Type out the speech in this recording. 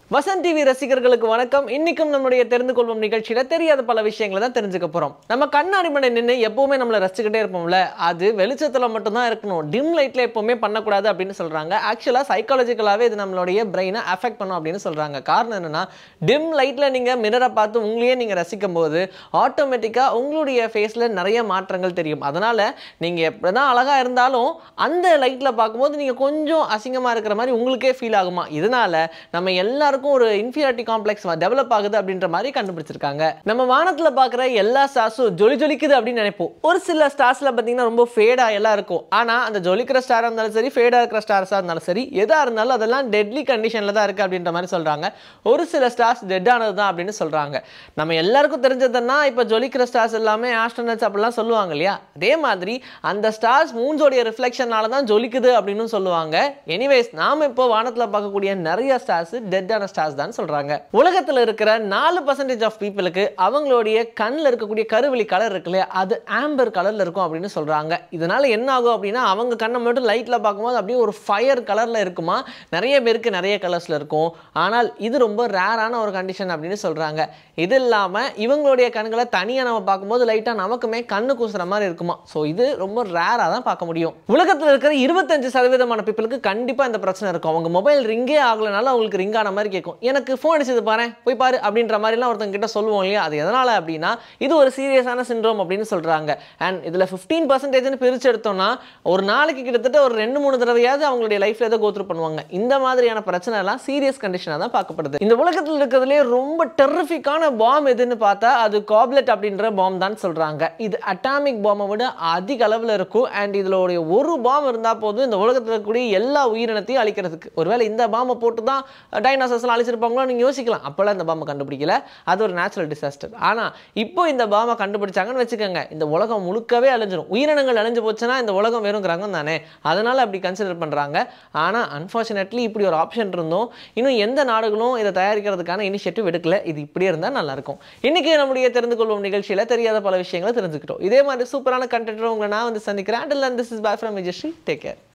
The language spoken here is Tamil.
வசந்த் டிவி ரசிகர்களுக்கு வணக்கம். இன்னைக்கும் நம்மளுடைய தெரிந்து கொள்வோம் நிகழ்ச்சியில தெரியாத பல விஷயங்களை தான் தெரிஞ்சுக்க போறோம். நம்ம கண்ணாடி முன்னாடி நின்று எப்பவுமே நம்மளை ரசிச்சுக்கிட்டே இருப்போம்ல, அது வெளிச்சத்துல மட்டும் தான் இருக்கணும், டிம் லைட்ல எப்பவுமே பண்ணக்கூடாது அப்படின்னு சொல்றாங்க. ஆக்சுவலா சைக்காலஜிக்கலாவே இது நம்மளுடைய பிரெயினை அஃபெக்ட் பண்ணும் அப்படின்னு சொல்றாங்க. காரணம் என்னன்னா, டிம் லைட்ல நீங்க மிரரை பார்த்து உங்களையே நீங்க ரசிக்கும் போது ஆட்டோமேட்டிக்கா உங்களுடைய ஃபேஸ்ல நிறைய மாற்றங்கள் தெரியும். அதனால நீங்க எப்படிதான் அழகா இருந்தாலும் அந்த லைட்ல பார்க்கும்போது நீங்க கொஞ்சம் அசிங்கமா இருக்கிற மாதிரி உங்களுக்கே ஃபீல் ஆகுமா. இதனால நம்ம எல்லாருக்கும் ஒரு இன்ஃபீரியாரிட்டி காம்ப்ளெக்ஸ் டெவலப் ஆகுது அப்படின்ற மாதிரி கண்டுபிடிச்சிருக்காங்க. நம்ம வானத்துல பார்க்குற எல்லா ஸ்டார்ஸும் ஜொலி ஜொலிக்குது அப்படின்னு நினைப்போம். ஒரு சில ஸ்டார்ஸ்ல பார்த்தீங்கன்னா ரொம்ப ஃபேடா எல்லாம் இருக்கும். ஆனா அந்த ஜொலிக்கிற ஸ்டாரா இருந்தாலும் சரி, ஃபேடா இருக்கிற ஸ்டார்ஸா இருந்தாலும் சரி, எதா இருந்தாலும் அதெல்லாம் டெட்லி கண்டிஷன்ல தான் இருக்கு அப்படின்ற மாதிரி சொல்றாங்க. ஒரு சில ஸ்டார்ஸ் டெட் ஆனது தான் அப்படின்னு சொல்றாங்க. நம்ம எல்லாருக்கும் தெரிஞ்சதுன்னா இப்ப ஜொலிக்கிற ஸ்டார்ஸ் எல்லாமே ஆஸ்ட்ரோனட்ஸ் அப்படிலாம் சொல்லுவாங்க இல்லையா. அதே மாதிரி அந்த ஸ்டார்ஸ் மூன்ஸோடைய ரிஃப்ளெக்ஷனால தான் ஜொலிக்குது அப்படின்னு சொல்லுவாங்க. எனிவேஸ் நாம இப்போ வானத்துல பார்க்கக்கூடிய நிறைய ஸ்டார்ஸ் டெட்டான ஸ்டார்ஸ் தான் சொல்றாங்க. உலகத்துல இருக்கிற 4% ஆஃப் பீப்புளுக்கு அவங்களுடைய கண்ணில் இருக்கக்கூடிய கருவிழி கலர் இருக்குல்ல, அது ஆம்பர் கலர்ல இருக்கும் அப்படின்னு சொல்றாங்க. இதனால என்ன ஆகும் அப்படின்னா, அவங்க கண்ணை மட்டும் லைட்ல பார்க்கும்போது அப்படியே ஒரு ஃபயர் கலர்ல இருக்குமா. நிறைய பேருக்கு நிறைய கலர்ஸ்ல இருக்கும். ஆனால் இது ரொம்ப ரேரான ஒரு கண்டிஷன் அப்படின்னு சொல்றாங்க. இது இல்லாம இவங்களுடைய கண்களை தனியா நம்ம பார்க்கும்போது லைட்டா நமக்குமே கண்ணு கூசுற மாதிரி இருக்குமா. ஸோ இது ரொம்ப ரேரா தான் பார்க்க முடியும். உலகத்தில் இருக்கிற 25% பீப்புளுக்கு கண்டிப்பா இந்த பிரச்சனை இருக்கும். அவங்க மொபைல் ரிங்கே ஆகலனால அவங்களுக்கு ரிங் ஆன மாதிரி கேட்கும். எனக்கு ஃபோன் அடிச்சது பாரு, போய் பாரு அப்படின்ற மாதிரிலாம் ஒருத்தங்க கிட்ட சொல்லுவோம் இல்லையா. அது எதனால அப்படின்னா, இது ஒரு சீரியஸான சிண்ட்ரோம் அப்படின்னு சொல்றாங்க. அண்ட் இதுல 15% பிரிச்சு எடுத்தோம்னா ஒரு நாளைக்கு கிட்டத்தட்ட ஒரு 2-3 தடவையாவது அவங்களுடைய லைஃப்ல ஏதோ கோத்ரூ பண்ணுவாங்க. இந்த மாதிரியான பிரச்சனை எல்லாம் சீரியஸ் கண்டிஷனா தான் பார்க்கப்படுது. இந்த உலகத்தில் இருக்கிறதுலே ரொம்ப டெர்ரிஃபிக்கான பாம் எதுன்னு பார்த்தா அது காப்லெட் அப்படின்ற பாம் தான் சொல்றாங்க. இது அட்டாமிக் பாம்பை விட அதிக அளவில் இருக்கும். அண்ட் இதுல ஒரு பாம் இருந்தா போதும் இந்த உலகத்தில் இருக்கக்கூடிய எல்லா உயிரினத்தையும் அழிக்கிறதுக்கு. ஒருவேளை இந்த பாம்பை போட்டு தான் டைனோசர்ஸ்லாம் அழிச்சிருப்பாங்களோ நீங்க யோசிக்கலாம். அப்போல்லாம் இந்த பாம்பை கண்டுபிடிக்கல, அது ஒரு நேச்சுரல் டிசாஸ்டர். ஆனா இப்போ இந்த பாம்பை கண்டுபிடிச்சாங்கன்னு வச்சுக்கோங்க, இந்த உலகம் முழுக்கவே அழிஞ்சிடும். உயிரினங்கள் அழிஞ்சு போச்சுன்னா இந்த உலகம் வெறும் கிரகம் தானே, அதனால அப்படி கன்சிடர் பண்றாங்க. ஆனா அன்பார்ச்சுனேட்லி இப்படி ஒரு ஆப்ஷன் இருந்தும் இன்னும் எந்த நாடுகளும் இதை தயாரிக்கிறதுக்கான இனிஷியேட்டிவ் எடுக்கல. இது இப்படியே இருந்தால் நல்லா இருக்கும். இன்னைக்கு நம்முடைய தெரிந்து கொள்வோம் நிகழ்ச்சியில தெரியாத பல விஷயங்களை தெரிஞ்சுக்கிட்டோம். இதே மாதிரி சூப்பரான கண்டென்ட் உங்களை நான் வந்து சந்திக்கிறேன். Until then, this is bye from Vijay Sri. Take care.